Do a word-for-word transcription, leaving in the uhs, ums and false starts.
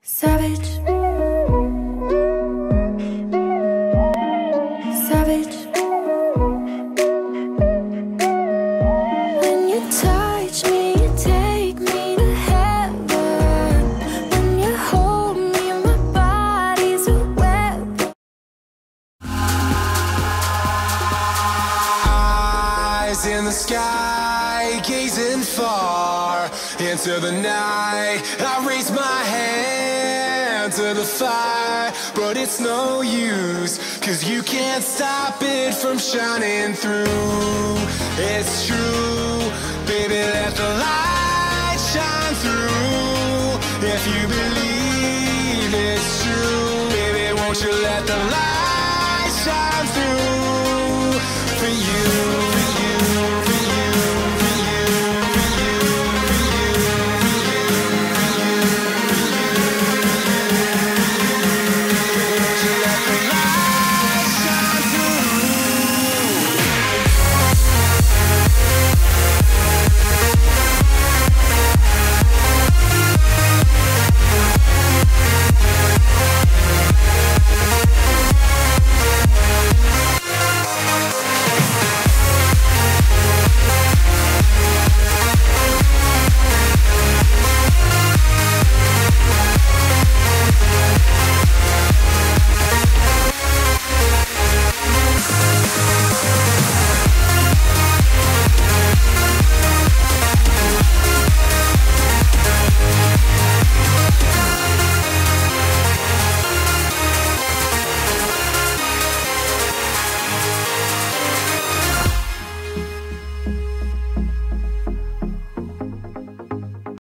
Savage, savage. When you touch me, you take me to heaven. When you hold me, my body's a web. Eyes in the sky, gazing far into the night. I raise my hand to the fire, but it's no use, 'cause you can't stop it from shining through. It's true, baby, let the light shine through. If you believe it's true, baby, won't you let the light shine through for you?